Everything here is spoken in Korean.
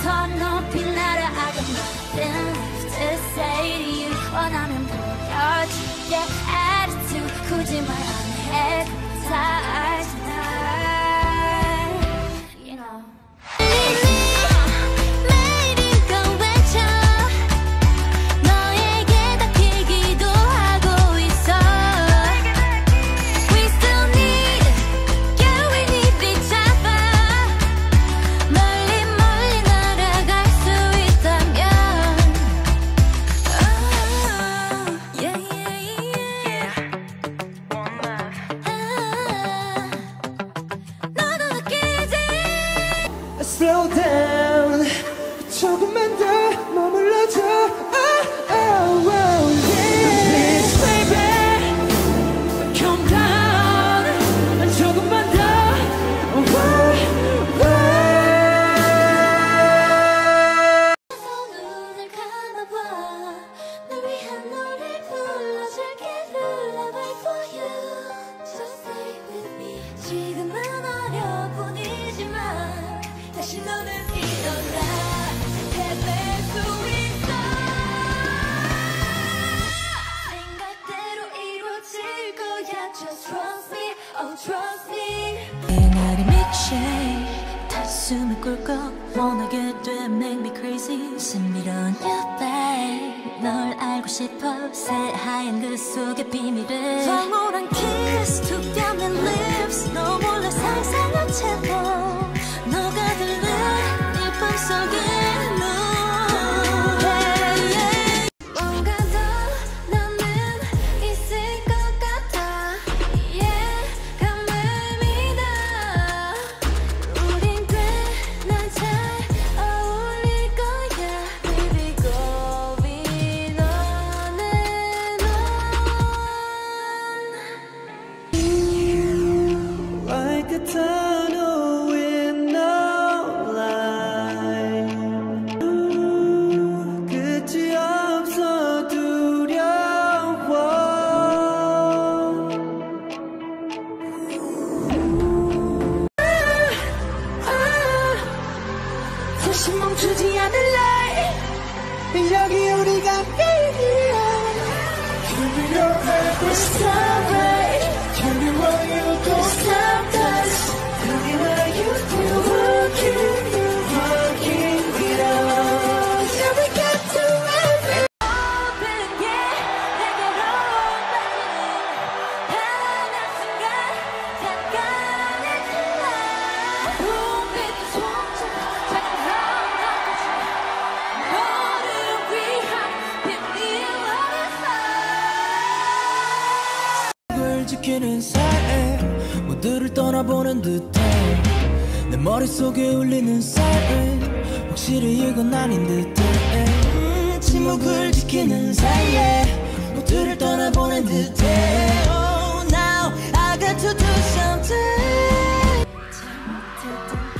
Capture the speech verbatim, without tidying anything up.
더 높이 날아. I got nothing left to say to you. 원하면 보여줄게 attitude. 굳이 말 안 해도 다 알잖아. You know. Slow down 조금만 더 머물러줘. oh, oh, oh, yeah. Please baby come down 조금만 더. oh, oh, 눈을 감아봐. 널 위한 노래 불러줄게. Lullaby for you. Just stay with me. 지금은 어려뿐이지만 다시 너는 일어나 해낼 수 있어. 생각대로 이루어질 거야. Just trust me, oh trust me. 이날이 milkshake 다 숨을 꿀꺽 원하게 돼 make me crazy. 신비로운 you babe 널 알고 싶어. 새하얀 그 속의 비밀을 황홀한 kiss 툭 펴낸 lips. 너 몰래 상상한 채로 녹아들는 네 품속에 눈. 뭔가 더 너는 있을 것 같아. Yeah, 감을 믿어. 우린 꽤나 잘 어울릴 거야. Baby going on and on. Like a tunnel with no light. 끝이 없어 두려워. 다시 멈추지 않을래. 여기 우리가 있기야. Give me your every step. Tell me what you do. Stop us. Tell me what you do. Working, working it out. Yeah, we got to every 모든 게 내게로 빠지는 편안한 순간 잠깐의 찰나. 눈빛도 손짓 작은 하나같이 너를 위한 비밀어냈어. 을 지키는 사이에 모두를 떠나보는 듯해. 내 머릿속에 울리는 siren 확실히 이건 아닌 듯해. 음, 침묵을 지키는 사이에 모두를 떠나보는 듯해. Oh, now I got to do something. 잘못했던